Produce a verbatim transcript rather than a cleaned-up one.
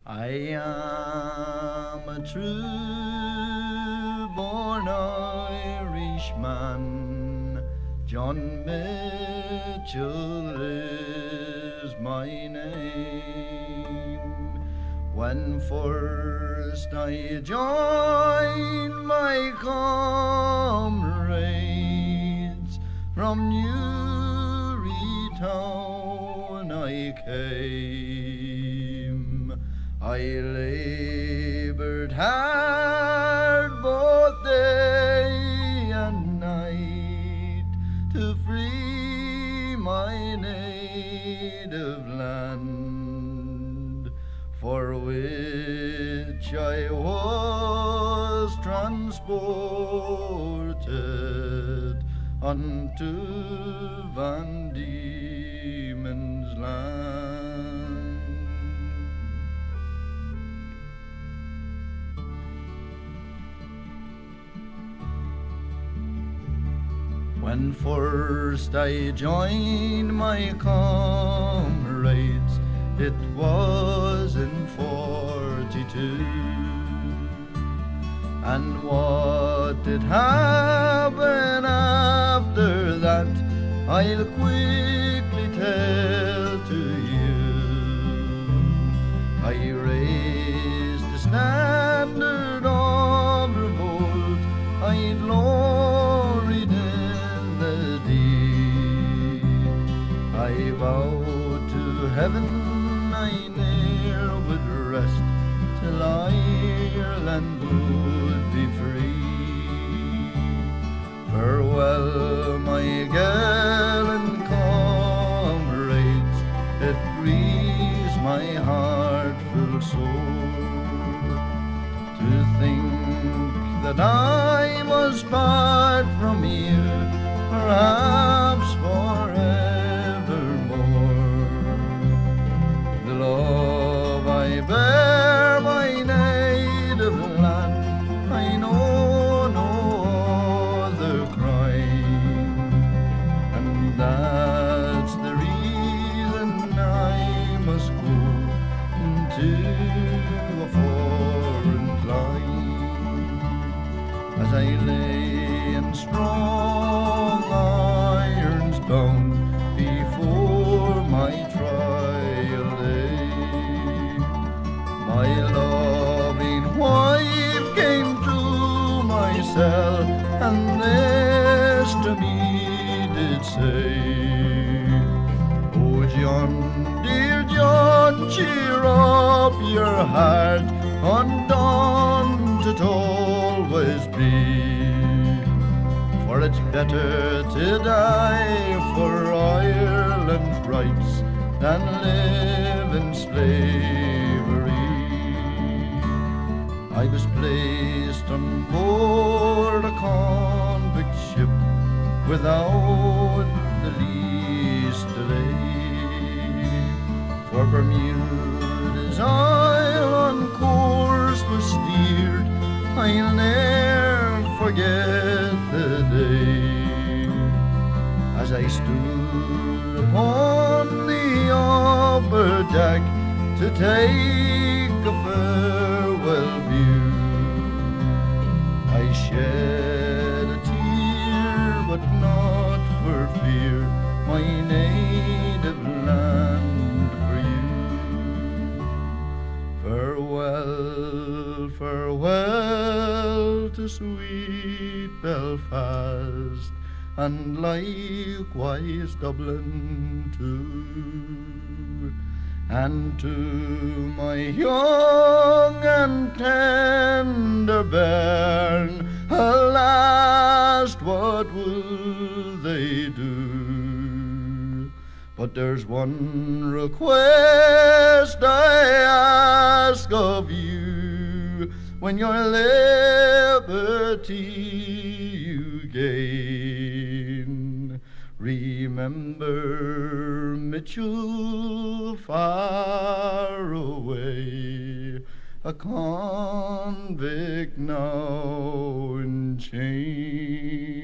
I am a true-born Irishman, John Mitchell is my name. When first I joined my comrades from Newrytown I came. I laboured hard both day and night to free my native land, for which I was transported unto Van Diemen's Land. When first I joined my comrades, it was in forty-two, and what did happen after that I'll quickly tell to you. I raised the standard of revolt, I gloried in the deed. I vowed to heaven I ne'er would rest till Ireland would be free. Farewell, my gallant comrades, it grieves my heart full sore to think that I must part from you, perhaps forevermore. The love I bear my native land, I know no other crime, and that's the reason I must go into a foreign clime. As I lay in strong irons bound before my trial day, my loving wife came to my cell, and this to me did say, "Oh John, dear John, cheer up your heart, undone it always be, for it's better to die for Ireland's rights than live in slavery." I was placed on board a convict ship without the least delay, for Bermuda's island course was steered. I'll ne'er forget the day as I stood upon the upper deck to take a farewell view. I shed a tear, but not for fear, my native land for you. Farewell, farewell to sweet Belfast, and likewise Dublin too, and to my young and tender bairn, alas, what will they do? But there's one request I ask of you, when your liberty you gain, remember Mitchell far away, a convict now in chains.